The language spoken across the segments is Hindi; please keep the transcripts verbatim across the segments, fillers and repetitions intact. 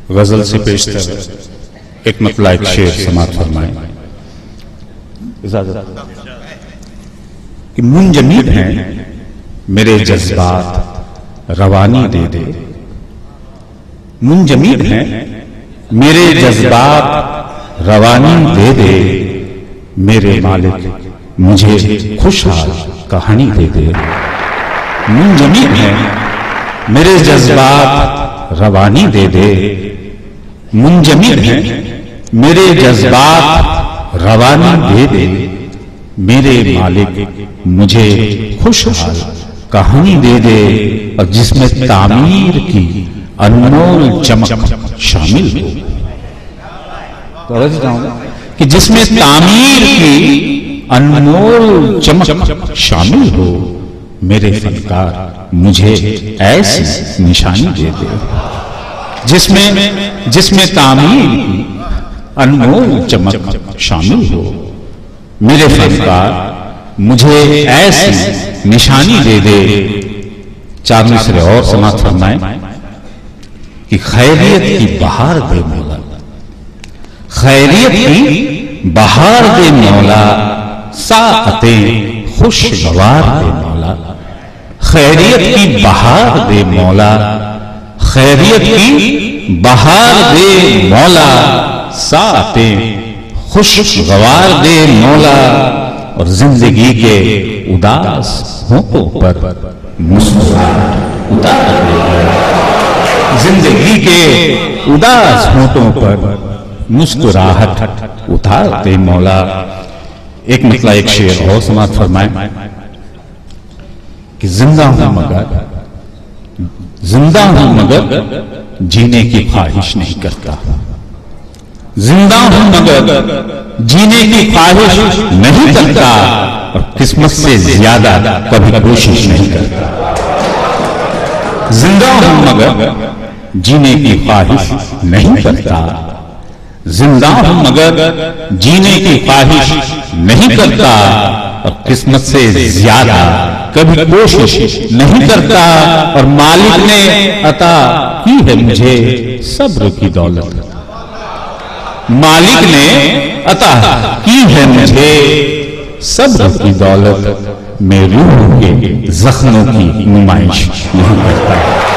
गजल से पेशतर एक मतला एक शेर समात फरमाए। इजाजत कि मुंजमद हैं मेरे जज्बात रवानी दे दे, मुंजमद हैं मेरे जज्बात रवानी दे दे, मेरे मालिक मुझे खुशहाल कहानी दे दे। मुंजमद हैं मेरे जज्बात रवानी दे दे, मुंजमद हैं मेरे जज्बात रवानी दे दे, मेरे मालिक मुझे खुशहाल कहानी दे दे। और जिसमें तामीर की अनमोल चमक शामिल हो, कि जिसमें तामीर की अनमोल चमक शामिल हो, मेरे फनकार मुझे ऐसी निशानी दे दे। जिसमें जिसमें तामीर की अनमोल चमक शामिल हो, मेरे फनकार मुझे ऐसी निशानी दे दे। चार मिसरे और समाप्त फरमाए कि खैरियत की बहार दे मौला, खैरियत की बहार दे मौला, साअते खुशगवार दे मौला। खैरियत की बहार दे मौला, खैरियत की बहार दे मौला, साअते खुशगवार दे मौला। और जिंदगी के उदास होठों पर मुस्कुराहट उतार दे, जिंदगी के उदास होठों पर मुस्कुराहट उतार दे मौला। एक मतला एक शेर और समाप्त फरमाए कि जिंदा हूं मगर जिंदा हूं मगर जीने की ख्वाहिश नहीं करता, जिंदा हूं मगर जीने की ख्वाहिश नहीं करता, और किस्मत से ज्यादा कभी कोशिश नहीं करता। जिंदा हूं मगर जीने की ख्वाहिश नहीं करता, जिंदा हूं मगर जीने की ख्वाहिश नहीं करता, और किस्मत से ज्यादा कभी कोशिश नहीं करता। और मालिक ने अता की है मुझे सब्र की दौलत, मालिक ने अता की है मुझे सब्र की दौलत, मैं रूह के जख्मों की नुमाइश नहीं करता।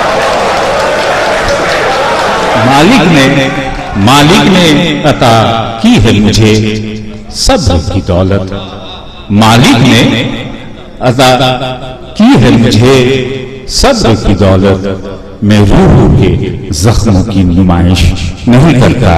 मालिक ने मालिक ने अता की है मुझे सब्र की दौलत, मालिक ने अता की है मुझे सब्र की दौलत, मैं रूह के जख्मों की नुमाइश नहीं करता।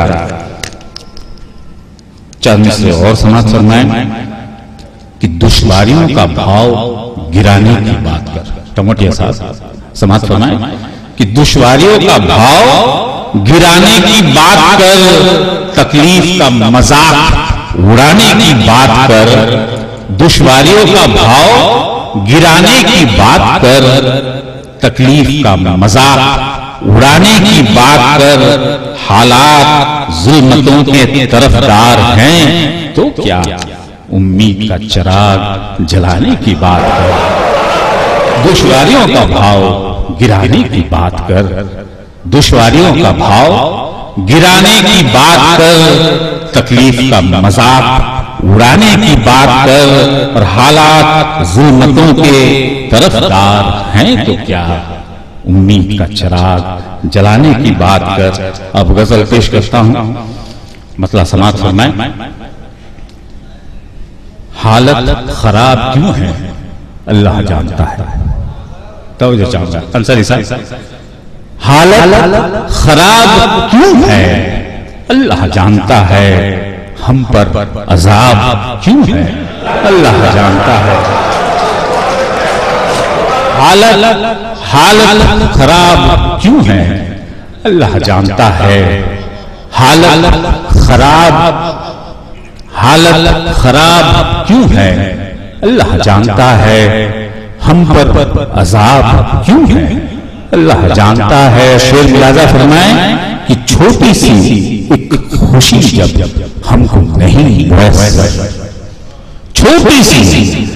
चंद से और समाप्त फरमाए कि दुश्वारियों का भाव गिराने की बात कर, टमोटिया साहब समाप्त फरमाए कि दुश्वारियों का भाव गिराने की बात कर, तकलीफ का मजाक उड़ाने की बात कर, दुश्वारियों का भाव गिराने की बात कर, तकलीफ का मजाक उड़ाने की बात कर। हालात जुल्मतों के तरफदार हैं तो क्या, उम्मीद का चिराग जलाने की बात कर। दुश्वारियों का भाव गिराने की बात कर, दुश्वारियों का भाव गिराने की बात कर, तकलीफ का मजाक उड़ाने की बात कर। और हालात जुल्मतों के तरफदार हैं तो क्या, उम्मीद का चिराग जलाने की बात कर। अब गजल पेश करता हूं, मतला समाप्त फरमाए। हालत खराब क्यों है अल्लाह जानता है, तो जो चाहूंगा अंसारी साहब, हालत खराब क्यों है अल्लाह जानता है, हम पर अजाब क्यों है अल्लाह जानता है। हालत हालत खराब क्यों है अल्लाह जानता है, हालत खराब हालत खराब क्यों है अल्लाह जानता है, हम पर अजाब क्यों है अल्लाह जानता है। शेर मुलाजा फरमाए कि छोटी सी एक खुशी जब हमको नहीं, छोटी सी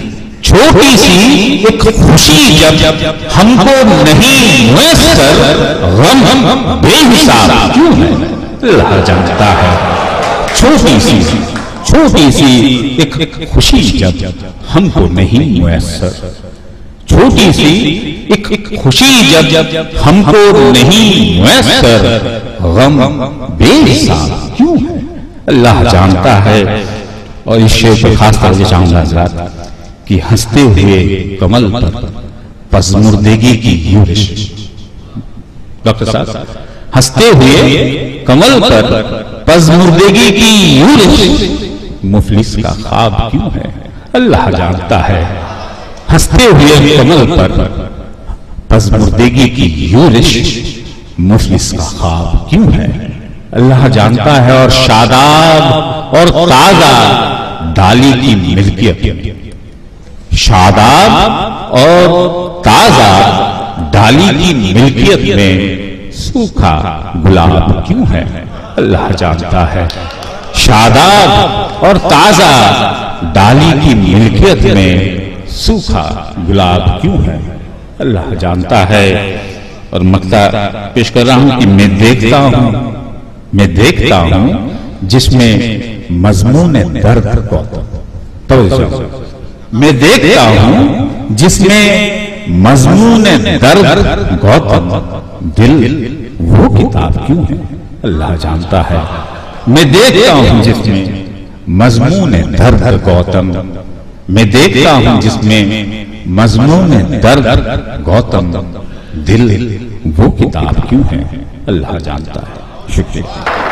छोटी सी एक खुशी जब हमको नहीं मुयस्सर, गम बेहिसाब क्यों है अल्लाह जानता है। छोटी सी छोटी सी एक खुशी जब हमको नहीं मुयस्सर, छोटी सी एक खुशी जब हमको नहीं मुयस्सर, गम बेहिसाब क्यों है अल्लाह जानता है। और इस शेर पर खास तरह से चाहूंगा हज़रात कि हंसते हुए कमल पर पज़मुर्दगी की यूरिश। डॉक्टर साहब, हंसते हुए कमल पर पज़मुर्दगी की यूरिश, मुफलिस का ख्वाब क्यों है अल्लाह जानता है। हंसते हुए कमल पर पज़मुर्दगी की यूरिश, मुफलिस का ख्वाब क्यों है अल्लाह जानता है। और शादाब और ताजा डाली की मिल्कियत, शादाब और ताजा डाली की मिल्कियत में सूखा गुलाब क्यों है अल्लाह जानता है। शादाब और ताजा डाली की मिल्कियत में सूखा गुलाब क्यों है अल्लाह जानता है। और मक्ता पेश कर रहा हूं कि मैं देखता हूं मैं देखता हूं जिसमें मजमून दर्द को, तो मैं देखता हूं जिसमें मजमून दर्द गौतम, दिल वो किताब क्यों है अल्लाह जानता है। मैं देखता हूं जिसमें मजमून दर्द गौतम, मैं देखता हूं जिसमें मजमून दर्द गौतम, दिल वो किताब क्यों है अल्लाह जानता है। शुक्रिया।